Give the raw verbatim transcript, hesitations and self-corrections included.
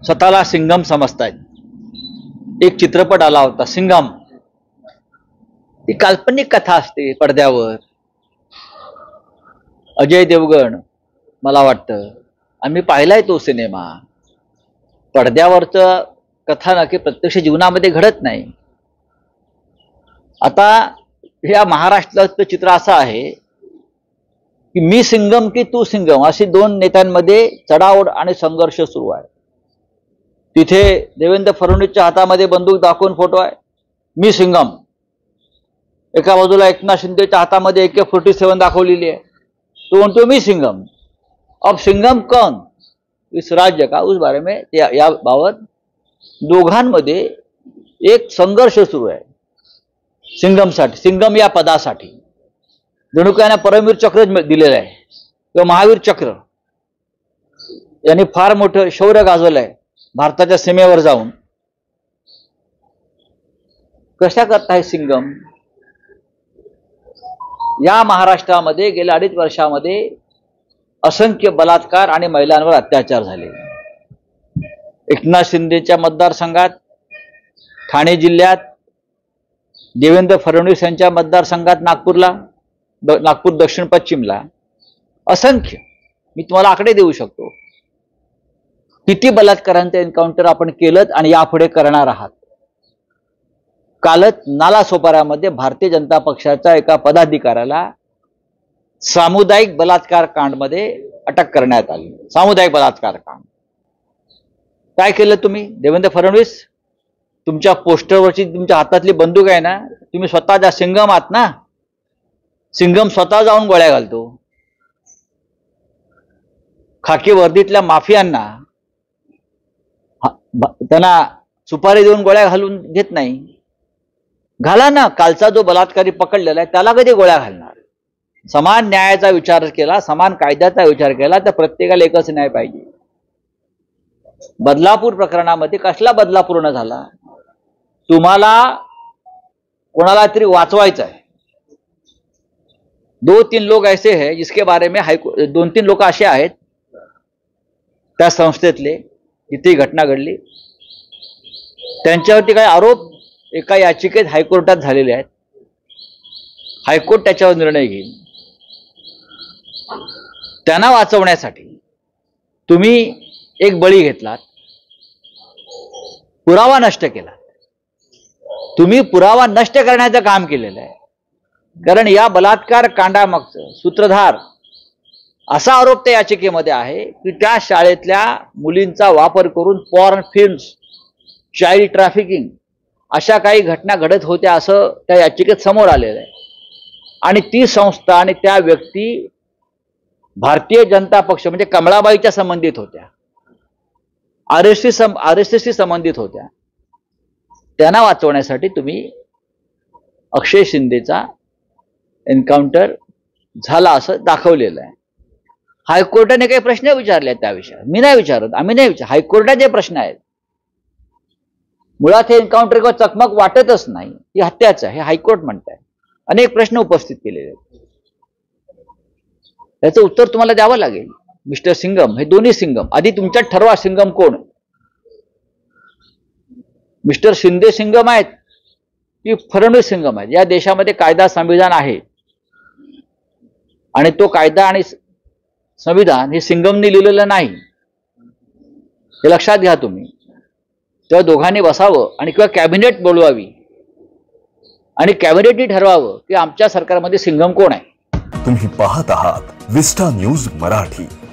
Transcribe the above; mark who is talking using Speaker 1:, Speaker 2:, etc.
Speaker 1: स्वतःला सिंगम समजतायत। एक चित्रपट आला होता सिंगम, ती काल्पनिक कथा असते पडद्यावर। अजय देवगण, मला वाटतं आम्ही पाहिलाय तो सिनेमा। पडद्यावरचं कथानक प्रत्यक्ष जीवनामध्ये घडत नाही। आता या महाराष्ट्राचं चित्र असं आहे की मी सिंगम की तू सिंगम अशी दोन नेत्यांमध्ये चढाओढ आणि संघर्ष सुरू आहे। तिथे देवेंद्र फडणवीसच्या हातामध्ये बंदूक दाखवून फोटो आहे, मी सिंगम। एका बाजूला एकनाथ शिंदेच्या हातामध्ये ए के फोर्टी सेवन दाखवलेली आहे, तो म्हणतो मी सिंगम। अब सिंगम कौन इस राज्य का, उस बारे में या, या बाबत दोघांमध्ये एक संघर्ष सुरू आहे सिंगमसाठी, सिंगम या पदासाठी। जणू काय यांना परमवीर चक्र दिलेलं आहे किंवा महावीर चक्र। यांनी फार मोठं शौर्य गाजवलं आहे भारताच्या सीमेवर जाऊन। कशा करताय सिंगम? या महाराष्ट्रामध्ये गेल्या अडीच वर्षामध्ये असंख्य बलात्कार आणि महिलांवर अत्याचार झाले। एकनाथ शिंदेच्या मतदारसंघात, ठाणे जिल्ह्यात, देवेंद्र फडणवीस यांच्या मतदारसंघात नागपूरला, नागपूर दक्षिण पश्चिमला असंख्य, मी तुम्हाला आकडे देऊ शकतो किती बलात्कारांचे एन्काउंटर आपण केलं आणि यापुढे करणार आहात। कालच नालासोपाऱ्यामध्ये भारतीय जनता पक्षाच्या एका पदाधिकाऱ्याला सामुदायिक बलात्कार कांडमध्ये अटक करण्यात आली। सामुदायिक बलात्कार कांड काय केलं तुम्ही? देवेंद्र फडणवीस, तुमच्या पोस्टरवरची तुमच्या हातातली बंदूक आहे ना, तुम्ही स्वतः ज्या सिंगम आहात ना, सिंगम स्वतः जाऊन गोळ्या घालतो। खाकी वर्दीतल्या माफियांना त्यांना सुपारी देऊन गोळ्या घालून घेत नाही। घाला ना, कालचा जो बलात्कारी पकडलेला आहे त्याला कधी गोळ्या घालणार? समान न्यायाचा विचार केला, समान कायद्याचा विचार केला तर प्रत्येकाला एकच न्याय पाहिजे। बदलापूर प्रकरणामध्ये कसला बदलापूर न झाला? तुम्हाला कोणाला तरी वाचवायचं आहे। दो तीन लोग ऐसे हैं जिसके बारे में हाईकोर्ट, दोन तीन लोक असे आहेत त्या संस्थेतले जिथे घटना घडली, त्यांच्यावरती काही आरोप एका याचिकेत हायकोर्टात झालेले आहेत। हायकोर्ट त्याच्यावर निर्णय घेईल। त्यांना वाचवण्यासाठी तुम्ही एक बळी घेतलात, पुरावा नष्ट केला। तुम्ही पुरावा नष्ट करण्याचं काम केलेलं आहे, कारण या बलात्कार कांडामागचं सूत्रधार असा आरोप त्या याचिकेमध्ये आहे की त्या शाळेतल्या मुलींचा वापर करून पॉर्न फिल्म्स, चाइल्ड ट्रॅफिकिंग अशा काही घटना घडत होत्या असं त्या याचिकेत समोर आलेलं आहे। आणि ती संस्था आणि त्या व्यक्ती भारतीय जनता पक्ष म्हणजे कमळाबाईच्या संबंधित होत्या, R S S R S एसशी संबंधित होत्या। त्यांना वाचवण्यासाठी तुम्ही अक्षय शिंदेचा एन्काउंटर झाला असं दाखवलेलं आहे। हायकोर्टाने काही प्रश्न विचारले त्या विषयावर, मी नाही विचारत, आम्ही नाही विचार, हायकोर्टाचे प्रश्न आहेत। मुळात हे एन्काउंटर किंवा चकमक वाटतच नाही, ही हत्याच आहे हे हायकोर्ट म्हणत आहे। अनेक प्रश्न उपस्थित केलेले आहेत, याचं उत्तर तुम्हाला द्यावं लागेल। मिस्टर सिंगम, हे दोन्ही सिंगम, आधी तुमच्यात ठरवा सिंगम कोण। मिस्टर शिंदे सिंगम आहेत की फडणवीस सिंगम आहेत? या देशामध्ये कायदा संविधान आहे आणि तो कायदा आणि संविधान हे सिंगमने लिहिलेलं नाही, हे लक्षात घ्या तुम्ही। तेव्हा दोघांनी बसावं आणि किंवा कॅबिनेट बोलवावी आणि कॅबिनेटने ठरवावं की आमच्या सरकारमध्ये सिंगम कोण आहे।
Speaker 2: तुम्ही पाहत आहात विस्टा न्यूज मराठी।